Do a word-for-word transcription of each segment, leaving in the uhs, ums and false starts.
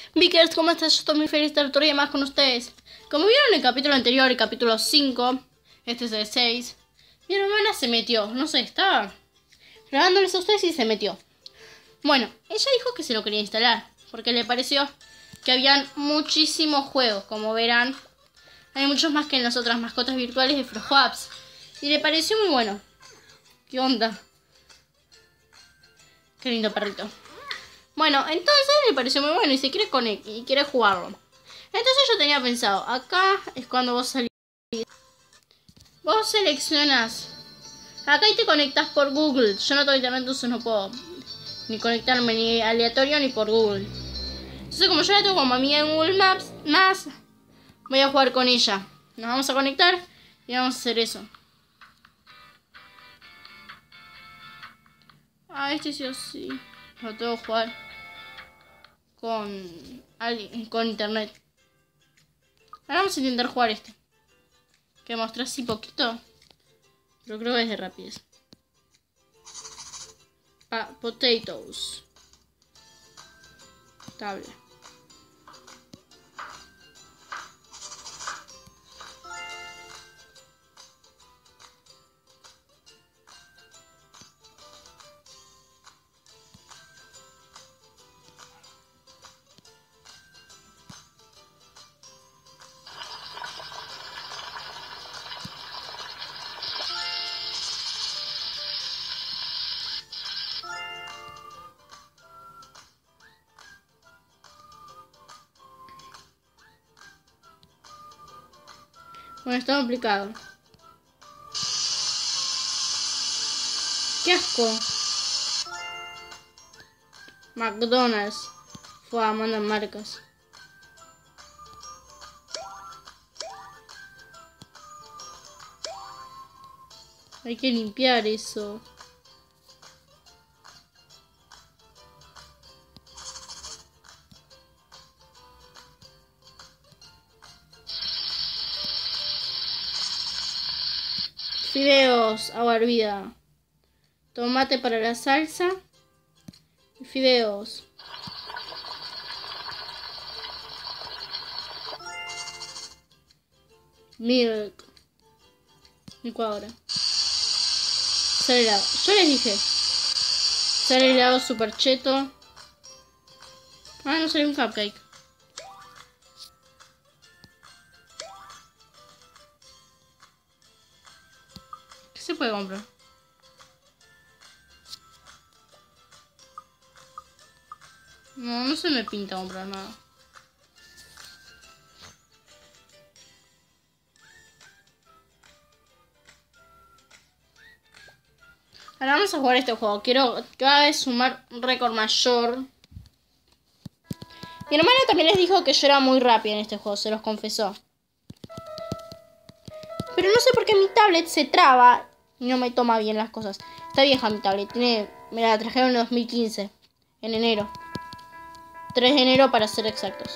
Vickers, ¿cómo estás? Yo estoy muy feliz de estar otro día más con ustedes. Como vieron en el capítulo anterior, el capítulo cinco, este es el seis, mi hermana se metió, no sé, estaba grabándoles a ustedes y se metió. Bueno, ella dijo que se lo quería instalar, porque le pareció que habían muchísimos juegos, como verán. Hay muchos más que en las otras mascotas virtuales de Frohoapps. Y le pareció muy bueno. ¿Qué onda? Qué lindo perrito. Bueno, entonces le pareció muy bueno y se quiere conectar y quiere jugarlo. Entonces yo tenía pensado, acá es cuando vos salís. Vos seleccionás. Acá y te conectas por Google. Yo no tengo internet, entonces no puedo ni conectarme ni aleatorio ni por Google. Entonces como yo la tengo como amiga en Google Maps, más voy a jugar con ella. Nos vamos a conectar y vamos a hacer eso. Ah, este sí o sí. Lo tengo que jugar con alguien, con internet. Ahora vamos a intentar jugar este. Que mostré así poquito. Pero creo que es de rapidez. Pa potatoes. Tabla. Bueno, está complicado. ¡Qué asco! McDonald's. Fue a mandar marcas. Hay que limpiar eso. Fideos, agua hervida. Tomate para la salsa. Y fideos. Milk. Licuadora. Sal helado. Yo les dije. Sal helado super cheto. Ah, no salió un cupcake. ¿Qué se puede comprar? No, no se me pinta comprar nada. Ahora vamos a jugar este juego. Quiero cada vez sumar un récord mayor. Mi hermana también les dijo que yo era muy rápida en este juego, se los confesó. Pero no sé por qué mi tablet se traba y no me toma bien las cosas. Está vieja mi tablet, tiene, me la trajeron en dos mil quince, en enero. tres de enero para ser exactos.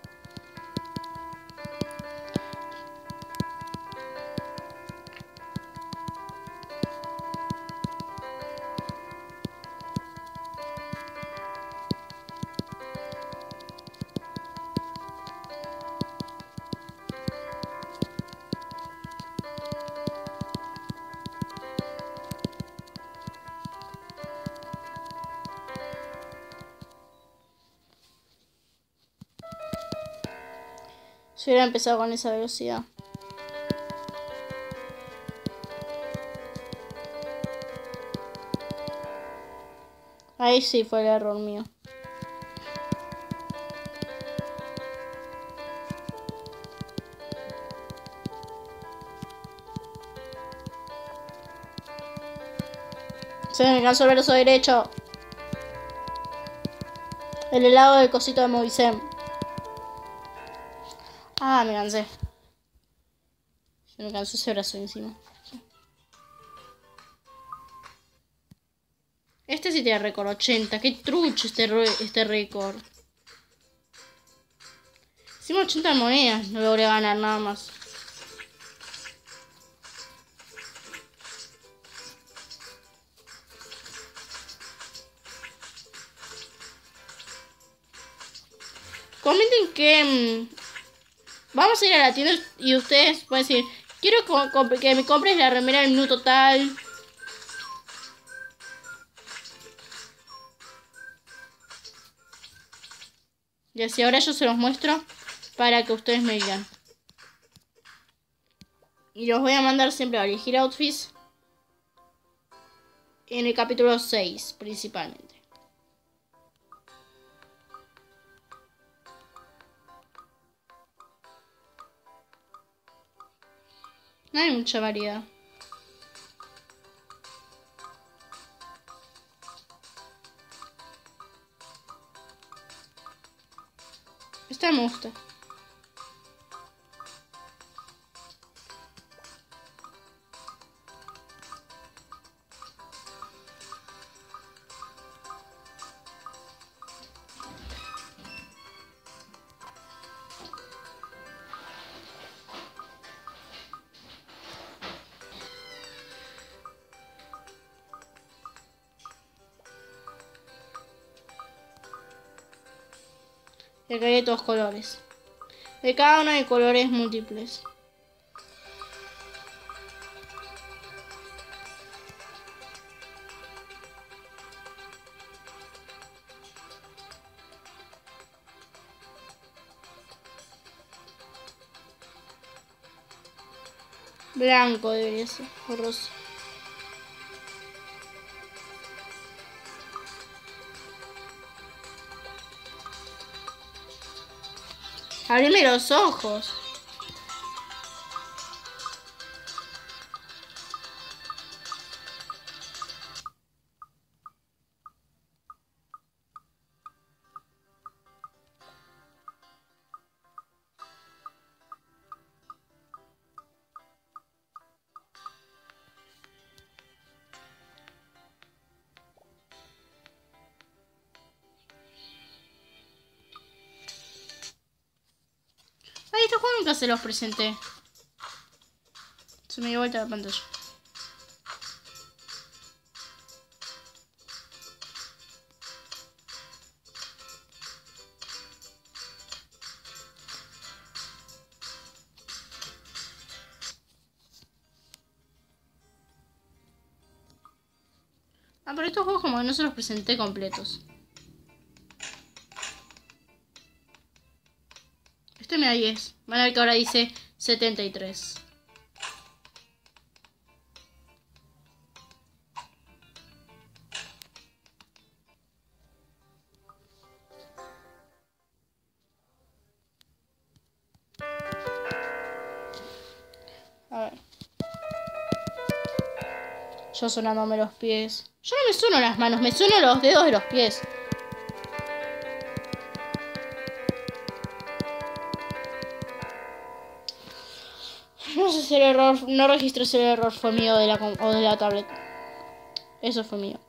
Si hubiera empezado con esa velocidad. Ahí sí fue el error mío. Se me cansó el brazo derecho. El helado del cosito de Movicem. Ah, me cansé. Se me cansó ese brazo encima. Este sí tiene récord ochenta. Qué trucho este, este récord. Hicimos ochenta monedas. No logré ganar nada más. comenten que mm, vamos a ir a la tienda y ustedes pueden decir, quiero que me compres la remera del minuto tal. Y así ahora yo se los muestro para que ustedes me digan. Y los voy a mandar siempre a elegir outfits en el capítulo seis principalmente. No hay mucha variedad. Esta me gusta. Y acá hay de todos colores. De cada uno hay colores múltiples. Blanco debería ser, o rosa. Abrime los ojos. Ay, estos juegos nunca se los presenté. Se me dio vuelta la pantalla. Ah, pero estos juegos como que no se los presenté completos. Este me da diez. Van a ver que ahora dice setenta y tres. A ver. Yo sonándome los pies. Yo no me sueno las manos, me sueno los dedos de los pies. No sé si el error, no registro si el error fue mío de la, o de la tablet. Eso fue mío.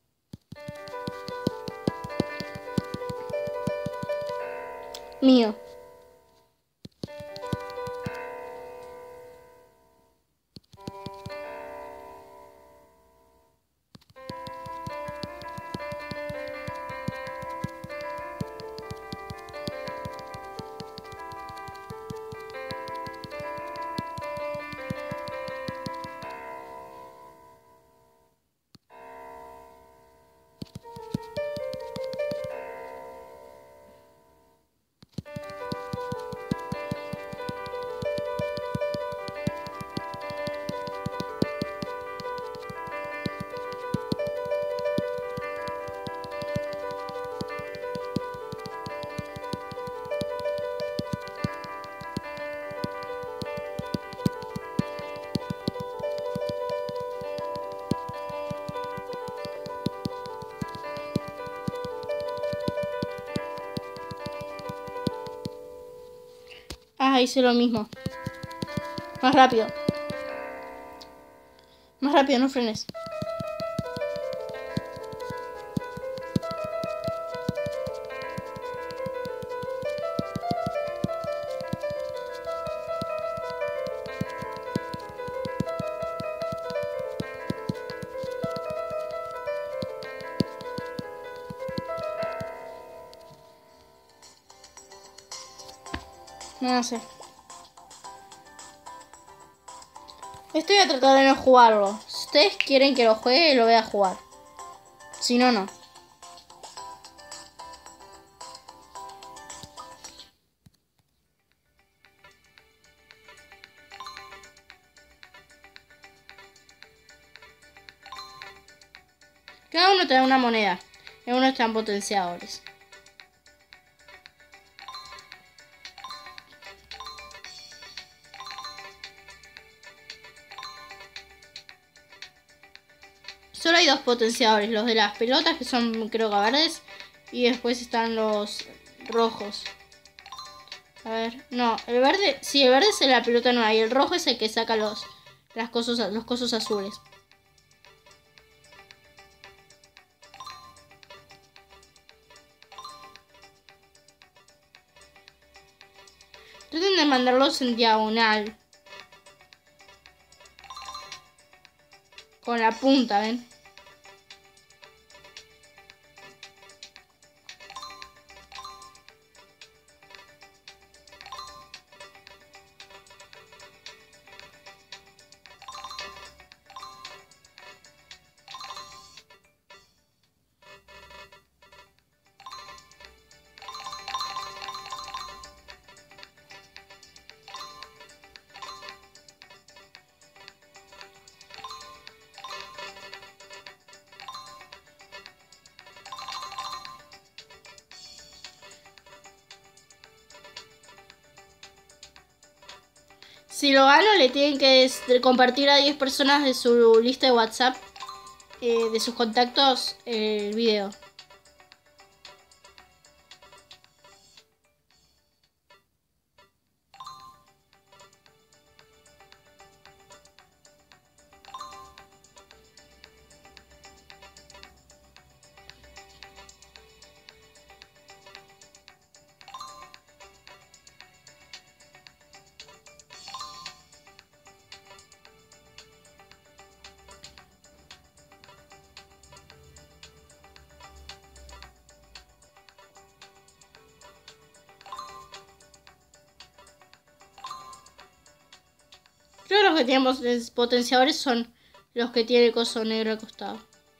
Mío. Ah, hice lo mismo. Más rápido. Más rápido, no frenes. No sé. Estoy a tratar de no jugarlo. Si ustedes quieren que lo juegue, lo voy a jugar. Si no, no. Cada uno te da una moneda. Y uno están potenciadores. Solo hay dos potenciadores, los de las pelotas que son creo que verdes y después están los rojos. A ver, no, el verde, sí, el verde es la pelota nueva y el rojo es el que saca los las cosas, los cosos azules. Traten de mandarlos en diagonal. Con la punta, ¿ven? Si lo gano, le tienen que compartir a diez personas de su lista de WhatsApp, eh, de sus contactos, el video. Creo que los que tienen potenciadores son los que tienen el coso negro al costado.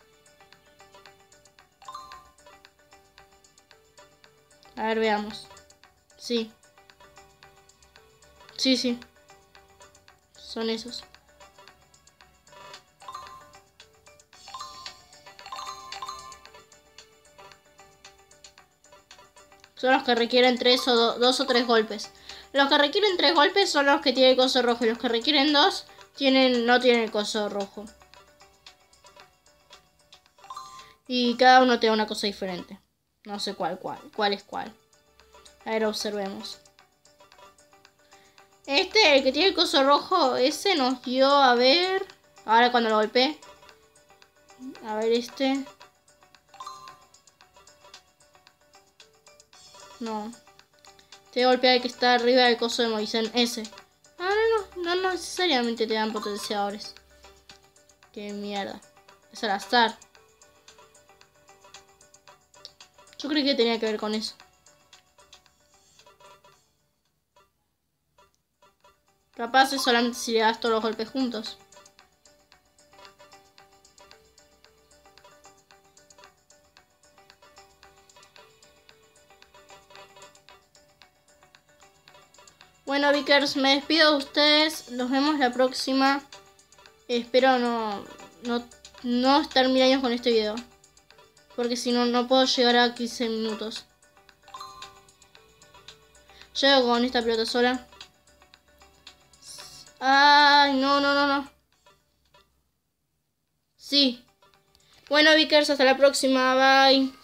A ver, veamos. Sí. Sí, sí. Son esos. Son los que requieren tres o do, dos o tres golpes. Los que requieren tres golpes son los que tienen el coso rojo. Y los que requieren dos tienen, no tienen el coso rojo. Y cada uno tiene una cosa diferente. No sé cuál, cuál, cuál es cuál. A ver, observemos. Este, el que tiene el coso rojo, ese nos dio, a ver... Ahora cuando lo golpeé. A ver este. No. Te golpea el que está arriba del coso de Moisen. Ese. Ah, no, no. No necesariamente te dan potenciadores. Qué mierda. Es al azar. Yo creí que tenía que ver con eso. Capaz es solamente si le das todos los golpes juntos. Bueno, Vickers, me despido de ustedes. Nos vemos la próxima. Espero no, no, no estar mil años con este video. Porque si no, no puedo llegar a quince minutos. Llego con esta pelota sola. Ay, no, no, no, no. Sí. Bueno, Vickers, hasta la próxima. Bye.